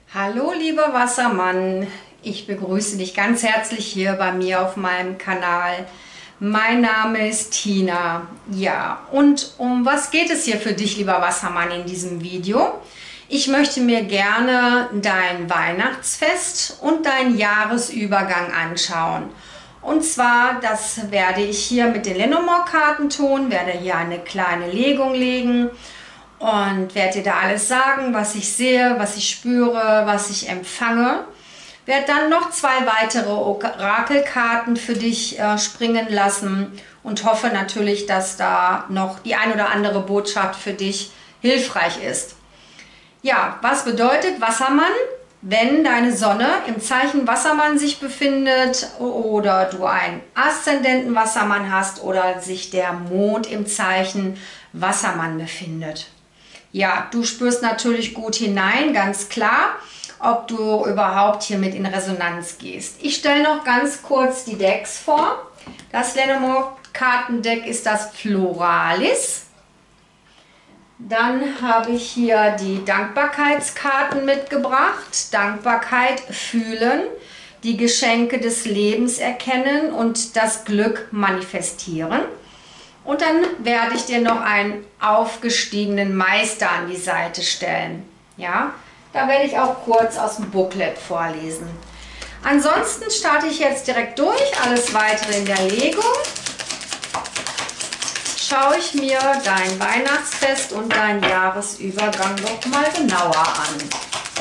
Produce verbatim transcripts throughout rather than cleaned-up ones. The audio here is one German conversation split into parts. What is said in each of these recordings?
Hallo lieber Wassermann, ich begrüße dich ganz herzlich hier bei mir auf meinem Kanal. Mein Name ist Tina. Ja, und um was geht es hier für dich, lieber Wassermann, in diesem Video? Ich möchte mir gerne dein Weihnachtsfest und deinen Jahresübergang anschauen. Und zwar, das werde ich hier mit den Lenormand-Karten tun, werde hier eine kleine Legung legen und werde dir da alles sagen, was ich sehe, was ich spüre, was ich empfange. Werde dann noch zwei weitere Orakelkarten für dich äh, springen lassen und hoffe natürlich, dass da noch die ein oder andere Botschaft für dich hilfreich ist. Ja, was bedeutet Wassermann? Wenn deine Sonne im Zeichen Wassermann sich befindet oder du einen Aszendenten Wassermann hast oder sich der Mond im Zeichen Wassermann befindet. Ja, du spürst natürlich gut hinein, ganz klar, ob du überhaupt hiermit in Resonanz gehst. Ich stelle noch ganz kurz die Decks vor. Das Lenormand-Kartendeck ist das Floralis. Dann habe ich hier die Dankbarkeitskarten mitgebracht. Dankbarkeit fühlen, die Geschenke des Lebens erkennen und das Glück manifestieren. Und dann werde ich dir noch einen aufgestiegenen Meister an die Seite stellen. Ja, da werde ich auch kurz aus dem Booklet vorlesen. Ansonsten starte ich jetzt direkt durch. Alles weitere in der Legung. Schaue ich mir dein Weihnachtsfest und deinen Jahresübergang noch mal genauer an.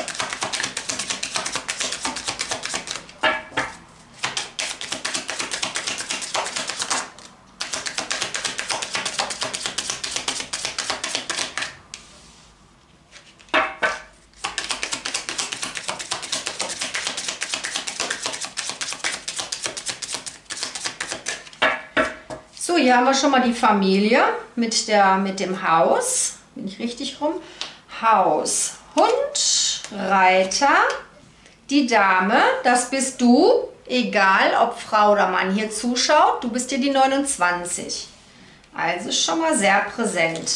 So, hier haben wir schon mal die Familie mit, der, mit dem Haus. Bin ich richtig rum? Haus, Hund, Reiter, die Dame, das bist du, egal ob Frau oder Mann hier zuschaut, du bist hier die neunundzwanzig. Also schon mal sehr präsent.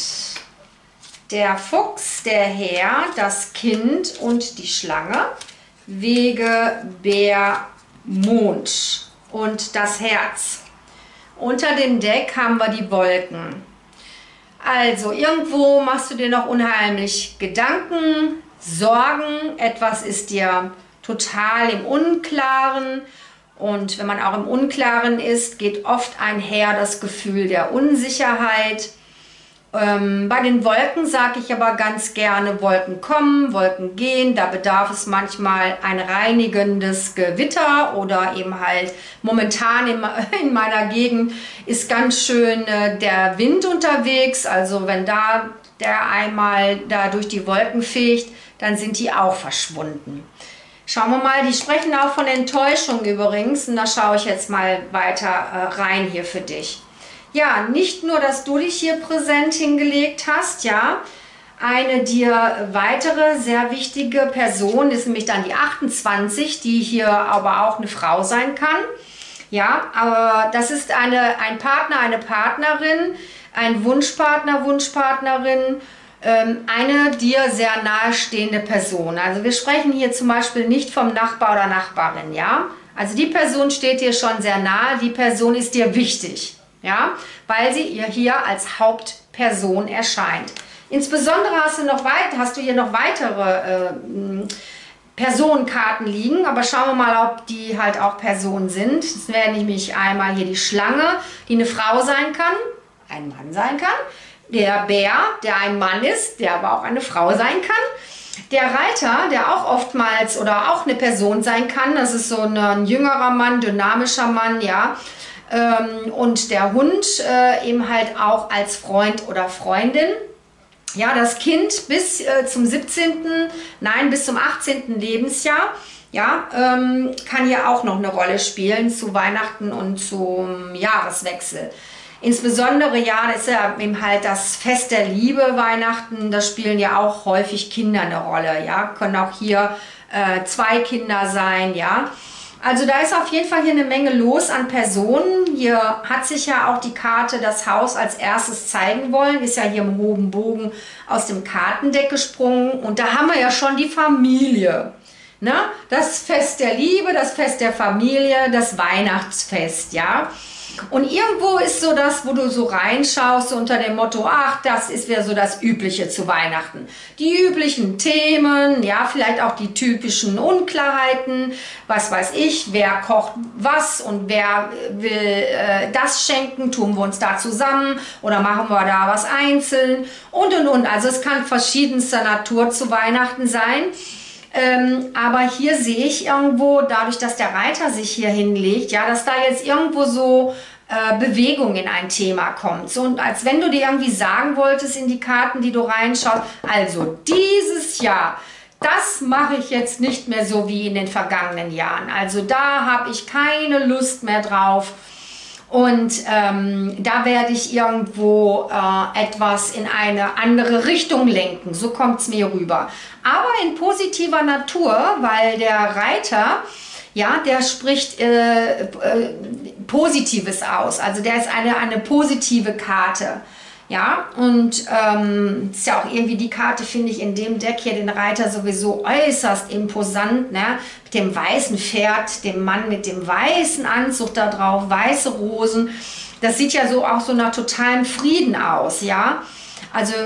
Der Fuchs, der Herr, das Kind und die Schlange, Wege, Bär, Mond und das Herz. Unter dem Deck haben wir die Wolken. Also irgendwo machst du dir noch unheimlich Gedanken, Sorgen, etwas ist dir total im Unklaren. Und wenn man auch im Unklaren ist, geht oft einher das Gefühl der Unsicherheit. Ähm, bei den Wolken sage ich aber ganz gerne, Wolken kommen, Wolken gehen. Da bedarf es manchmal ein reinigendes Gewitter oder eben halt momentan in, in meiner Gegend ist ganz schön äh, der Wind unterwegs. Also wenn da der einmal da durch die Wolken fegt, dann sind die auch verschwunden. Schauen wir mal, die sprechen auch von Enttäuschung übrigens. Und da schaue ich jetzt mal weiter äh, rein hier für dich. Ja, nicht nur, dass du dich hier präsent hingelegt hast, ja, eine dir weitere sehr wichtige Person ist nämlich dann die achtundzwanzig, die hier aber auch eine Frau sein kann. Ja, aber das ist eine, ein Partner, eine Partnerin, ein Wunschpartner, Wunschpartnerin, ähm, eine dir sehr nahestehende Person. Also wir sprechen hier zum Beispiel nicht vom Nachbar oder Nachbarin, ja. Also die Person steht dir schon sehr nahe, die Person ist dir wichtig. Ja, weil sie ihr hier als Hauptperson erscheint. Insbesondere hast du, noch weit, hast du hier noch weitere äh, Personenkarten liegen, aber schauen wir mal, ob die halt auch Personen sind. Das wäre nämlich einmal hier die Schlange, die eine Frau sein kann, ein Mann sein kann. Der Bär, der ein Mann ist, der aber auch eine Frau sein kann. Der Reiter, der auch oftmals oder auch eine Person sein kann, das ist so ein, ein jüngerer Mann, dynamischer Mann, ja. Und der Hund äh, eben halt auch als Freund oder Freundin. Ja, das Kind bis äh, zum siebzehnten, nein, bis zum achtzehnten Lebensjahr, ja, ähm, kann hier auch noch eine Rolle spielen zu Weihnachten und zum Jahreswechsel. Insbesondere, ja, das ist ja eben halt das Fest der Liebe, Weihnachten, da spielen ja auch häufig Kinder eine Rolle, ja, können auch hier äh, zwei Kinder sein, ja. Also da ist auf jeden Fall hier eine Menge los an Personen. Hier hat sich ja auch die Karte das Haus als erstes zeigen wollen. Ist ja hier im hohen Bogen aus dem Kartendeck gesprungen. Und da haben wir ja schon die Familie. Ne? Das Fest der Liebe, das Fest der Familie, das Weihnachtsfest, ja. Und irgendwo ist so das, wo du so reinschaust, so unter dem Motto, ach, das ist wieder so das Übliche zu Weihnachten. Die üblichen Themen, ja, vielleicht auch die typischen Unklarheiten, was weiß ich, wer kocht was und wer will äh, das schenken, tun wir uns da zusammen oder machen wir da was einzeln und und und. Also es kann verschiedenster Natur zu Weihnachten sein. Ähm, aber hier sehe ich irgendwo, dadurch, dass der Reiter sich hier hinlegt, ja, dass da jetzt irgendwo so äh, Bewegung in ein Thema kommt. So, und als wenn du dir irgendwie sagen wolltest in die Karten, die du reinschaust, also dieses Jahr, das mache ich jetzt nicht mehr so wie in den vergangenen Jahren. Also da habe ich keine Lust mehr drauf. Und ähm, da werde ich irgendwo äh, etwas in eine andere Richtung lenken. So kommt es mir rüber. Aber in positiver Natur, weil der Reiter, ja, der spricht äh, äh, Positives aus. Also der ist eine, eine positive Karte. Ja, und ähm, ist ja auch irgendwie die Karte, finde ich, in dem Deck hier den Reiter sowieso äußerst imposant, ne? Mit dem weißen Pferd, dem Mann mit dem weißen Anzug da drauf, weiße Rosen. Das sieht ja so auch so nach totalem Frieden aus, ja. Also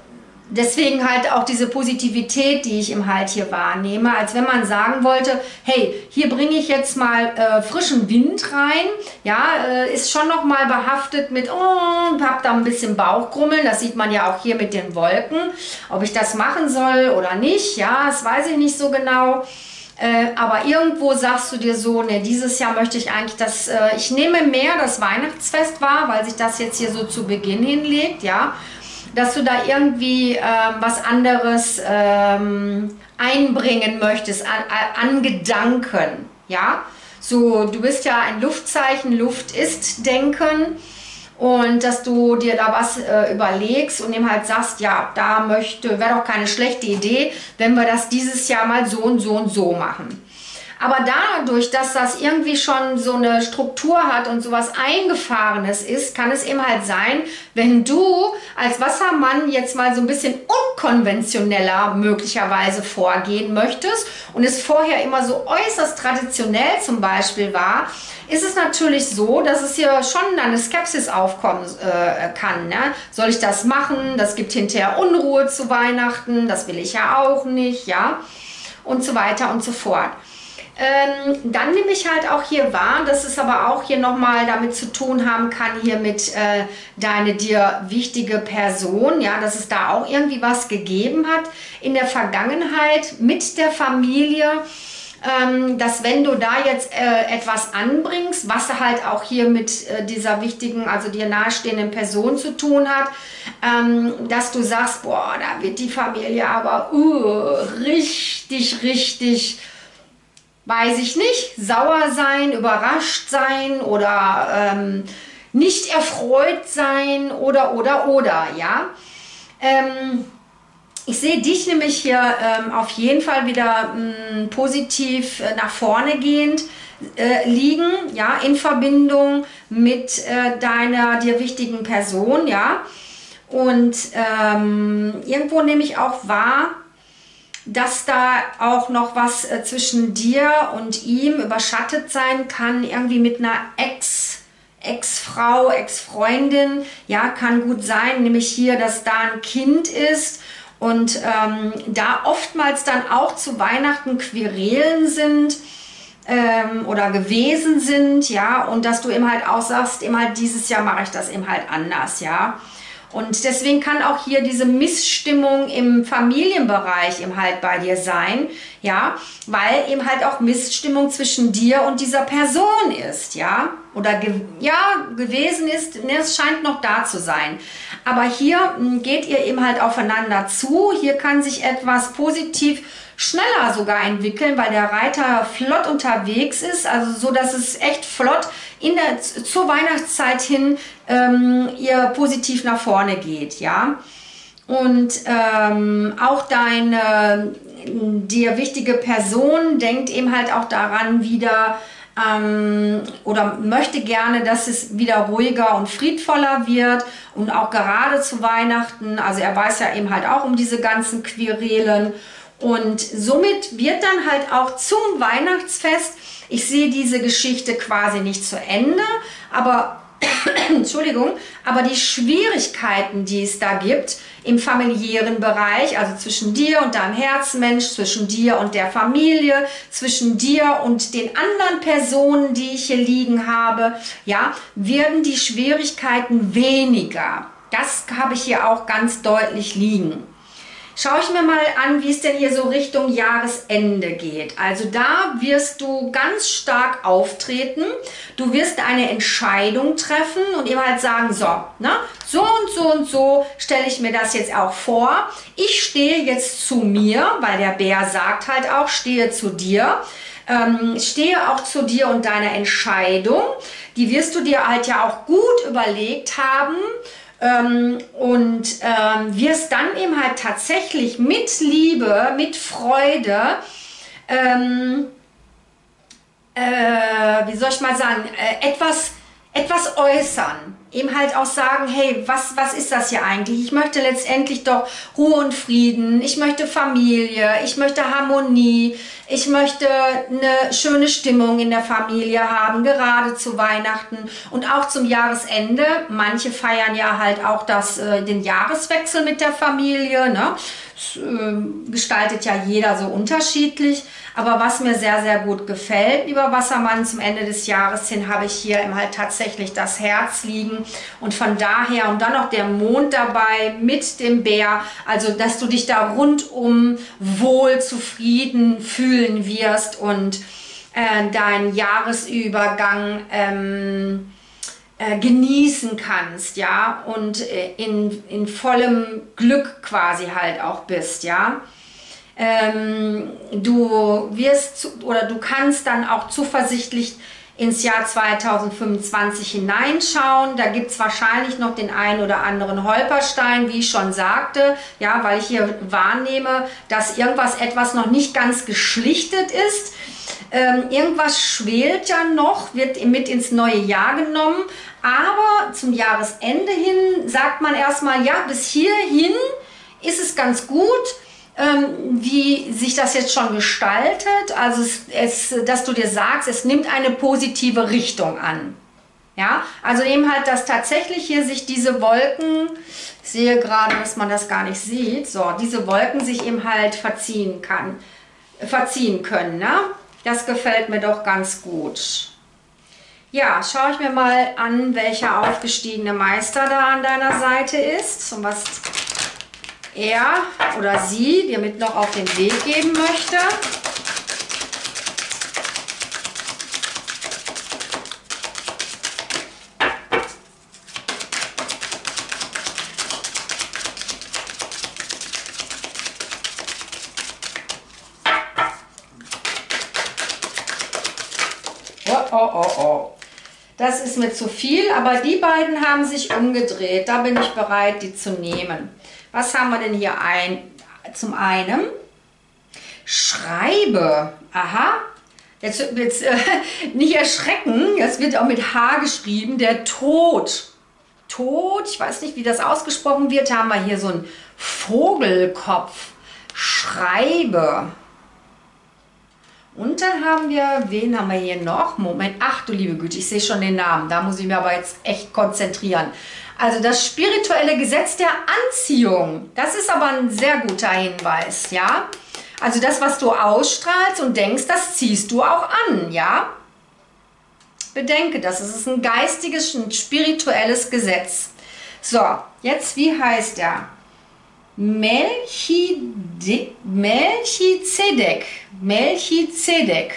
deswegen halt auch diese Positivität, die ich im Halt hier wahrnehme, als wenn man sagen wollte, hey, hier bringe ich jetzt mal äh, frischen Wind rein, ja, äh, ist schon noch mal behaftet mit, oh, hab da ein bisschen Bauchgrummeln, das sieht man ja auch hier mit den Wolken, ob ich das machen soll oder nicht, ja, das weiß ich nicht so genau. Äh, aber irgendwo sagst du dir so, ne, dieses Jahr möchte ich eigentlich, dass äh, ich nehme mehr das Weihnachtsfest wahr, weil sich das jetzt hier so zu Beginn hinlegt, ja, dass du da irgendwie ähm, was anderes ähm, einbringen möchtest an, an Gedanken, ja. So, du bist ja ein Luftzeichen, Luft ist Denken und dass du dir da was äh, überlegst und ihm halt sagst, ja, da möchte, wäre doch keine schlechte Idee, wenn wir das dieses Jahr mal so und so und so machen. Aber dadurch, dass das irgendwie schon so eine Struktur hat und sowas Eingefahrenes ist, kann es eben halt sein, wenn du als Wassermann jetzt mal so ein bisschen unkonventioneller möglicherweise vorgehen möchtest und es vorher immer so äußerst traditionell zum Beispiel war, ist es natürlich so, dass es hier schon eine Skepsis aufkommen äh, kann. Ne? Soll ich das machen? Das gibt hinterher Unruhe zu Weihnachten, das will ich ja auch nicht, ja, und so weiter und so fort. Ähm, dann nehme ich halt auch hier wahr, dass es aber auch hier nochmal damit zu tun haben kann, hier mit äh, deine dir wichtige Person, ja, dass es da auch irgendwie was gegeben hat in der Vergangenheit mit der Familie, ähm, dass wenn du da jetzt äh, etwas anbringst, was halt auch hier mit äh, dieser wichtigen, also dir nahestehenden Person zu tun hat, ähm, dass du sagst, boah, da wird die Familie aber uh, richtig, richtig, weiß ich nicht, sauer sein, überrascht sein oder ähm, nicht erfreut sein oder, oder, oder, ja. Ähm, ich sehe dich nämlich hier ähm, auf jeden Fall wieder mh, positiv äh, nach vorne gehend äh, liegen, ja, in Verbindung mit äh, deiner dir wichtigen Person, ja. Und ähm, irgendwo nehme ich auch wahr, dass da auch noch was äh, zwischen dir und ihm überschattet sein kann, irgendwie mit einer Ex, Ex-Frau, Ex-Freundin, ja, kann gut sein, nämlich hier, dass da ein Kind ist und ähm, da oftmals dann auch zu Weihnachten Querelen sind ähm, oder gewesen sind, ja, und dass du eben halt auch sagst, eben halt dieses Jahr mache ich das eben halt anders, ja. Und deswegen kann auch hier diese Missstimmung im Familienbereich eben halt bei dir sein, ja, weil eben halt auch Missstimmung zwischen dir und dieser Person ist, ja, oder ge ja, gewesen ist, ne, es scheint noch da zu sein. Aber hier mh, geht ihr eben halt aufeinander zu, hier kann sich etwas positiv schneller sogar entwickeln, weil der Reiter flott unterwegs ist, also so, dass es echt flott in der, zur Weihnachtszeit hin ähm, ihr positiv nach vorne geht, ja. Und ähm, auch deine, dir wichtige Person denkt eben halt auch daran wieder, ähm, oder möchte gerne, dass es wieder ruhiger und friedvoller wird und auch gerade zu Weihnachten, also er weiß ja eben halt auch um diese ganzen Querelen und somit wird dann halt auch zum Weihnachtsfest, ich sehe diese Geschichte quasi nicht zu Ende, aber Entschuldigung, aber die Schwierigkeiten, die es da gibt im familiären Bereich, also zwischen dir und deinem Herzmensch, zwischen dir und der Familie, zwischen dir und den anderen Personen, die ich hier liegen habe, ja, werden die Schwierigkeiten weniger. Das habe ich hier auch ganz deutlich liegen. Schaue ich mir mal an, wie es denn hier so Richtung Jahresende geht. Also da wirst du ganz stark auftreten. Du wirst eine Entscheidung treffen und eben halt sagen, so, ne, so und so und so stelle ich mir das jetzt auch vor. Ich stehe jetzt zu mir, weil der Bär sagt halt auch, stehe zu dir. Ähm, stehe auch zu dir und deiner Entscheidung. Die wirst du dir halt ja auch gut überlegt haben. Ähm, und ähm, wirst dann eben halt tatsächlich mit Liebe, mit Freude, ähm, äh, wie soll ich mal sagen, äh, etwas, etwas äußern. Eben halt auch sagen, hey, was, was ist das hier eigentlich? Ich möchte letztendlich doch Ruhe und Frieden, ich möchte Familie, ich möchte Harmonie, ich möchte eine schöne Stimmung in der Familie haben, gerade zu Weihnachten und auch zum Jahresende. Manche feiern ja halt auch das, äh, den Jahreswechsel mit der Familie, ne? Das, äh, gestaltet ja jeder so unterschiedlich. Aber was mir sehr, sehr gut gefällt, lieber Wassermann, zum Ende des Jahres hin habe ich hier eben halt tatsächlich das Herz liegen. Und von daher, und dann noch der Mond dabei mit dem Bär, also dass du dich da rundum wohl, zufrieden fühlen wirst und äh, deinen Jahresübergang ähm, äh, genießen kannst, ja, und äh, in, in vollem Glück quasi halt auch bist, ja. Ähm, du wirst oder du kannst dann auch zuversichtlich ins Jahr zweitausendfünfundzwanzig hineinschauen. Da gibt es wahrscheinlich noch den einen oder anderen Holperstein, wie ich schon sagte, ja, weil ich hier wahrnehme, dass irgendwas etwas noch nicht ganz geschlichtet ist. Ähm, irgendwas schwelt ja noch, wird mit ins neue Jahr genommen, aber zum Jahresende hin sagt man erstmal, ja, bis hierhin ist es ganz gut, Ähm, wie sich das jetzt schon gestaltet, also es, es, dass du dir sagst, es nimmt eine positive Richtung an. Ja, also eben halt, dass tatsächlich hier sich diese Wolken, ich sehe gerade, dass man das gar nicht sieht, so, diese Wolken sich eben halt verziehen kann, verziehen können, ne? Das gefällt mir doch ganz gut. Ja, schaue ich mir mal an, welcher aufgestiegene Meister da an deiner Seite ist und was er oder sie dir mit noch auf den Weg geben möchte. Oh, oh, oh, oh. Das ist mir zu viel, aber die beiden haben sich umgedreht. Da bin ich bereit, die zu nehmen. Was haben wir denn hier ein? Zum einen Schreibe. Aha. Jetzt, jetzt äh, nicht erschrecken. Das wird auch mit H geschrieben. Der Tod. Tod. Ich weiß nicht, wie das ausgesprochen wird. Da haben wir hier so einen Vogelkopf. Schreibe. Und dann haben wir, wen haben wir hier noch? Moment, ach du liebe Güte, ich sehe schon den Namen. Da muss ich mir aber jetzt echt konzentrieren. Also das spirituelle Gesetz der Anziehung. Das ist aber ein sehr guter Hinweis, ja. Also das, was du ausstrahlst und denkst, das ziehst du auch an, ja. Bedenke das, es ist ein geistiges, ein spirituelles Gesetz. So, jetzt, wie heißt er? Melchide, Melchizedek. Melchizedek.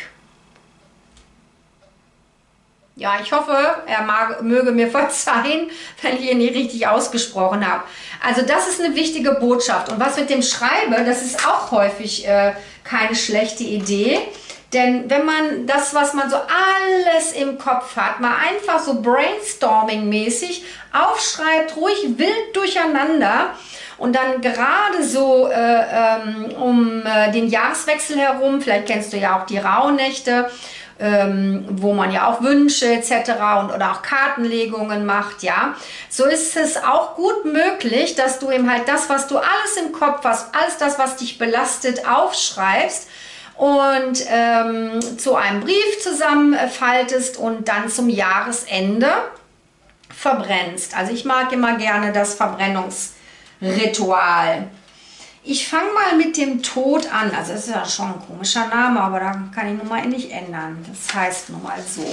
Ja, ich hoffe, er mag, möge mir verzeihen, wenn ich ihn nicht richtig ausgesprochen habe. Also das ist eine wichtige Botschaft. Und was mit dem Schreibe, das ist auch häufig äh, keine schlechte Idee. Denn wenn man das, was man so alles im Kopf hat, mal einfach so brainstorming-mäßig aufschreibt, ruhig wild durcheinander und dann gerade so äh, ähm, um äh, den Jahreswechsel herum, vielleicht kennst du ja auch die Rauhnächte, ähm, wo man ja auch Wünsche et cetera und oder auch Kartenlegungen macht, ja. So ist es auch gut möglich, dass du eben halt das, was du alles im Kopf hast, alles das, was dich belastet, aufschreibst und ähm, zu einem Brief zusammenfaltest und dann zum Jahresende verbrennst. Also ich mag immer gerne das Verbrennungsritual. Ich fange mal mit dem Tod an. Also das ist ja schon ein komischer Name, aber da kann ich nun mal nicht ändern. Das heißt nun mal so.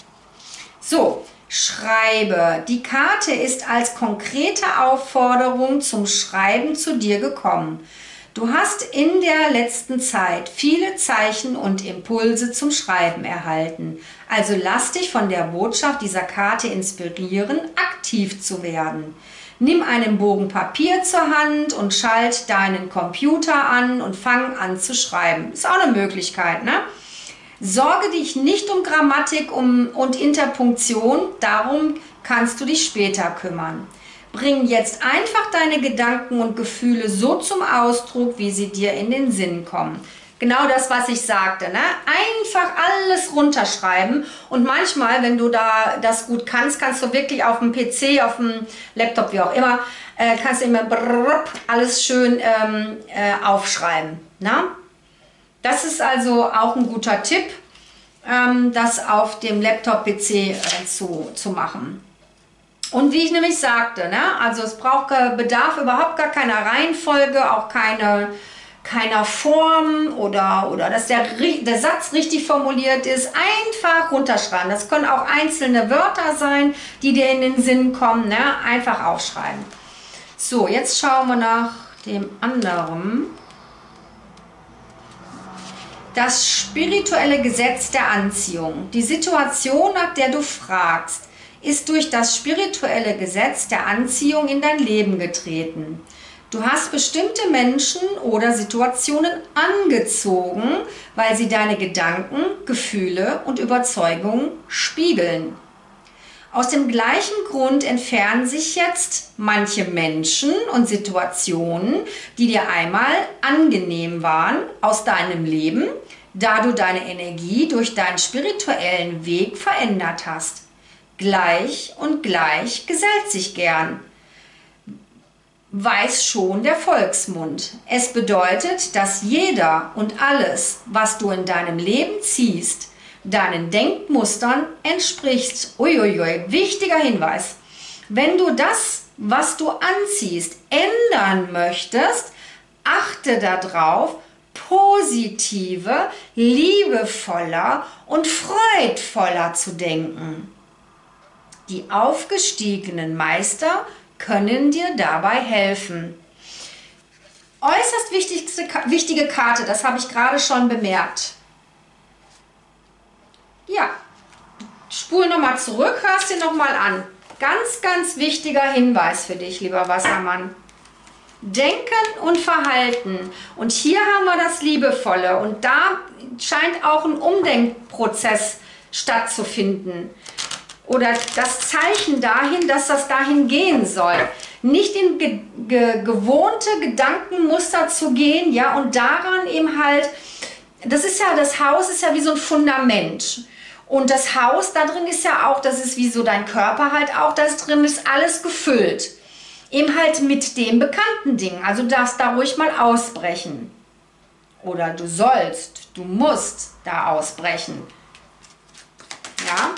So, schreibe. Die Karte ist als konkrete Aufforderung zum Schreiben zu dir gekommen. Du hast in der letzten Zeit viele Zeichen und Impulse zum Schreiben erhalten. Also lass dich von der Botschaft dieser Karte inspirieren, aktiv zu werden. Nimm einen Bogen Papier zur Hand und schalt deinen Computer an und fang an zu schreiben. Ist auch eine Möglichkeit, ne? Sorge dich nicht um Grammatik um, und Interpunktion, darum kannst du dich später kümmern. Bring jetzt einfach deine Gedanken und Gefühle so zum Ausdruck, wie sie dir in den Sinn kommen. Genau das, was ich sagte, ne? Einfach alles runterschreiben und manchmal, wenn du da das gut kannst, kannst du wirklich auf dem P C, auf dem Laptop, wie auch immer, äh, kannst du immer brrr, alles schön ähm, äh, aufschreiben. Ne? Das ist also auch ein guter Tipp, ähm, das auf dem Laptop-P C äh, zu, zu machen. Und wie ich nämlich sagte, ne? Also es braucht, bedarf überhaupt gar keiner Reihenfolge, auch keine keiner Form oder, oder dass der, der Satz richtig formuliert ist. Einfach runterschreiben. Das können auch einzelne Wörter sein, die dir in den Sinn kommen. Ne? Einfach aufschreiben. So, jetzt schauen wir nach dem anderen. Das spirituelle Gesetz der Anziehung. Die Situation, nach der du fragst, ist durch das spirituelle Gesetz der Anziehung in dein Leben getreten. Du hast bestimmte Menschen oder Situationen angezogen, weil sie deine Gedanken, Gefühle und Überzeugungen spiegeln. Aus dem gleichen Grund entfernen sich jetzt manche Menschen und Situationen, die dir einmal angenehm waren, aus deinem Leben, da du deine Energie durch deinen spirituellen Weg verändert hast. Gleich und gleich gesellt sich gern. Weiß schon der Volksmund. Es bedeutet, dass jeder und alles, was du in deinem Leben ziehst, deinen Denkmustern entspricht. Uiuiui, wichtiger Hinweis. Wenn du das, was du anziehst, ändern möchtest, achte darauf, positiver, liebevoller und freudvoller zu denken. Die aufgestiegenen Meister können dir dabei helfen. Äußerst wichtigste, wichtige Karte, das habe ich gerade schon bemerkt. Ja, spul nochmal zurück, hörst dir nochmal an. Ganz, ganz wichtiger Hinweis für dich, lieber Wassermann. Denken und Verhalten. Und hier haben wir das Liebevolle. Und da scheint auch ein Umdenkprozess stattzufinden. Oder das Zeichen dahin, dass das dahin gehen soll. Nicht in ge ge gewohnte Gedankenmuster zu gehen, ja, und daran eben halt, das ist ja, das Haus ist ja wie so ein Fundament. Und das Haus, da drin ist ja auch, das ist wie so dein Körper halt auch, da drin ist alles gefüllt. Eben halt mit den bekannten Dingen. Also du darfst da ruhig mal ausbrechen. Oder du sollst, du musst da ausbrechen. Ja.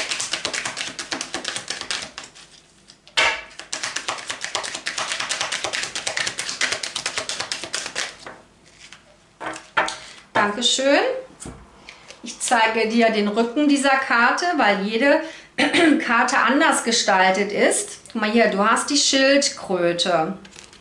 Dankeschön. Ich zeige dir den Rücken dieser Karte, weil jede Karte anders gestaltet ist. Guck mal hier, du hast die Schildkröte.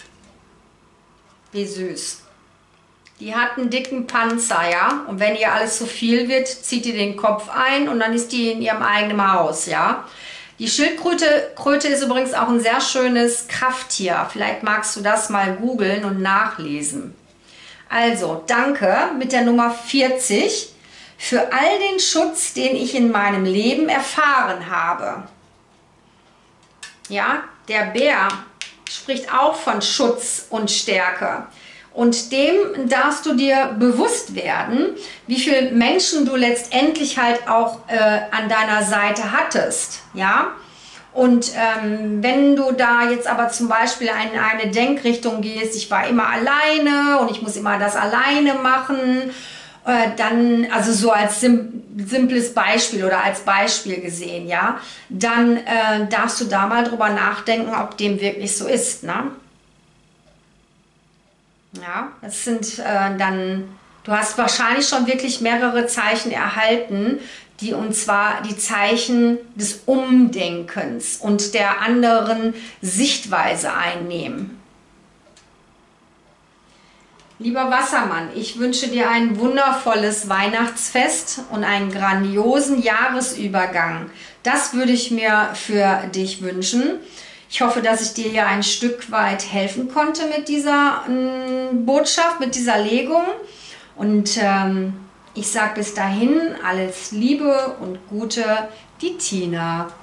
Wie süß. Die hat einen dicken Panzer, ja. Und wenn ihr alles zu viel wird, zieht ihr den Kopf ein und dann ist die in ihrem eigenen Haus, ja. Die Schildkröte Kröte ist übrigens auch ein sehr schönes Krafttier. Vielleicht magst du das mal googeln und nachlesen. Also, danke mit der Nummer vierzig für all den Schutz, den ich in meinem Leben erfahren habe. Ja, der Bär spricht auch von Schutz und Stärke. Und dem darfst du dir bewusst werden, wie viele Menschen du letztendlich halt auch äh, an deiner Seite hattest, ja. Und ähm, wenn du da jetzt aber zum Beispiel in eine Denkrichtung gehst, ich war immer alleine und ich muss immer das alleine machen, äh, dann, also so als sim simples Beispiel oder als Beispiel gesehen, ja, dann äh, darfst du da mal drüber nachdenken, ob dem wirklich so ist, ne? Ja, das sind äh, dann, du hast wahrscheinlich schon wirklich mehrere Zeichen erhalten, die und zwar die Zeichen des Umdenkens und der anderen Sichtweise einnehmen. Lieber Wassermann, ich wünsche dir ein wundervolles Weihnachtsfest und einen grandiosen Jahresübergang. Das würde ich mir für dich wünschen. Ich hoffe, dass ich dir ja ein Stück weit helfen konnte mit dieser äh, Botschaft, mit dieser Legung. Und ähm, ich sage bis dahin alles Liebe und Gute, die Tina.